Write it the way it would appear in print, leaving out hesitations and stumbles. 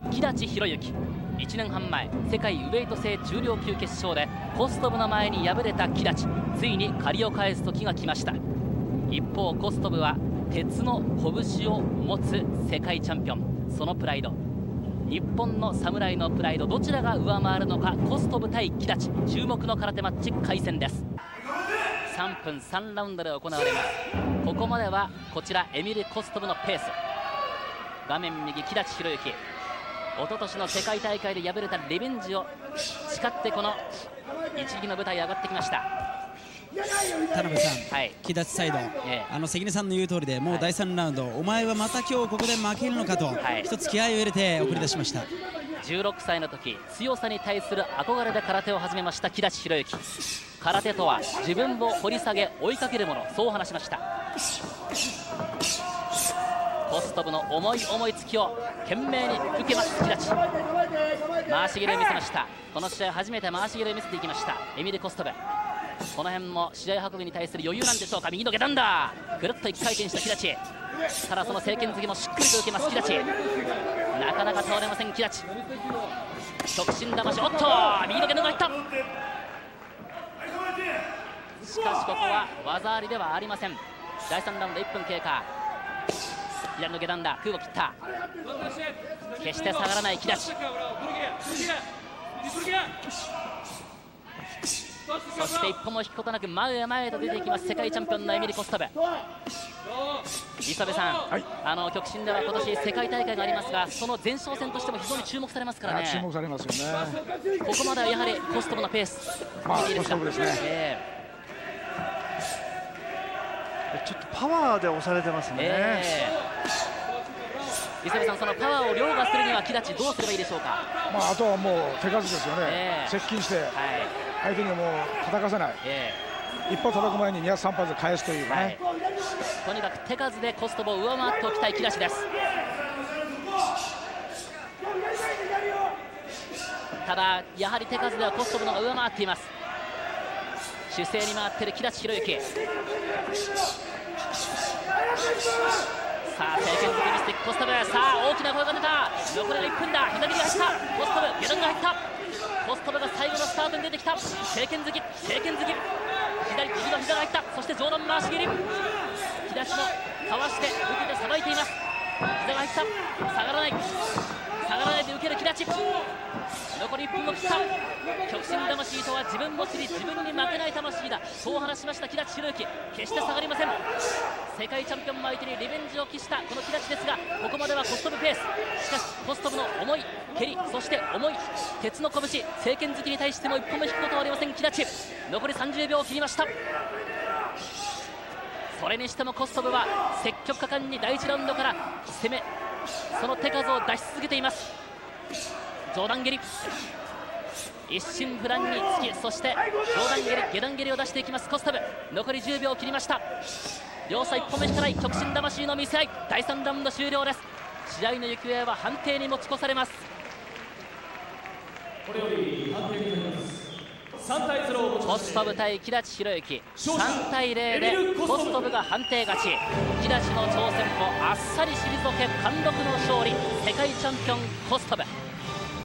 木立博之、1年半前世界ウェイト制重量級決勝でコストブの前に敗れた木立、ついに借りを返す時が来ました。一方コストブは鉄の拳を持つ世界チャンピオン、そのプライド、日本の侍のプライド、どちらが上回るのか。コストブ対木立、注目の空手マッチ開戦です。3分3ラウンドで行われます。ここまではこちらエミル・コストブのペース。画面右木立博之、一昨年の世界大会で敗れたリベンジを誓ってこの一撃の舞台に上がってきました。 田辺さん、はい、木立サイド、関根さんの言う通りで、もう第3ラウンド、お前はまた今日ここで負けるのかと、一つ気合を入れて送り出しました。 16歳の時、強さに対する憧れで空手を始めました木立博之。空手とは自分を掘り下げ追いかけるもの、そう話しました。コストブの重い突きを懸命に受けます木立。回し蹴りを見せました。この試合初めて回し蹴りを見せていきましたエミル・コストブ。この辺も試合運びに対する余裕なんでしょうか。右の下段だ、ぐるっと一回転した木立。ただその正拳突きもしっかりと受けます木立。なかなか倒れません木立。極真魂、おっと右の下段が入った。しかしここは技ありではありません。第3ラウンド1分経過。左の下段だ、空を切った。決して下がらない木立。そして一歩も引くことなく前へ前へと出ていきます世界チャンピオンのエミル・コストブ。磯部さん、はい、極真では今年世界大会がありますが、その前哨戦としても非常に注目されますからね。 注目されますよね。 ここまではやはりコストブのペース、いいですか。 コストブですね。ちょっとパワーで押されてますね。 磯部さん、そのパワーを凌駕するには木立どうすればいいでしょうか。 あとはもう手数ですよね。接近して、相手にはもう叩かせない、一歩叩く前に2発3発で返すというね、 とにかく手数でコストブを上回っておきたい木立です。ただやはり手数ではコストブの方が上回っています。守勢に回っている木立博之。さあ正拳突きミスティックコストブ、さあ大きな声が出た。残りの1分だ、左に入ったコストブ、下段が入った。コストブが最後のスタートに出てきた。正拳突き、正拳突き、右の膝が入った。そして上段回し蹴り、木立もかわして受けてさばいています。膝が入った、下がらない、下がらないで受ける木立。残り1分を切った。極真魂とは自分も知り自分に負けない魂だ、そう話しました木立博之。決して下がりません。世界チャンピオン相手にリベンジを期したこの木立ですが、ここまではコストブペース。しかしコストブの重い蹴り、そして重い鉄の拳、正拳突きに対しても一歩も引くことはありません木立。残り30秒を切りました。それにしてもコストブは積極果敢に第1ラウンドから攻め、その手数を出し続けています。上段蹴り、一心不乱に突き、そして上段蹴り、下段蹴りを出していきますコストブ。残り10秒を切りました。両者一歩も引かない極真魂の見せ合い。第3ラウンド終了です。試合の行方は判定に持ち越されます。 これより判定になります。3対0、 コストブ対木立博之、3対0でコストブが判定勝ち。木立の挑戦もあっさり退け貫禄の勝利。世界チャンピオンコストブ。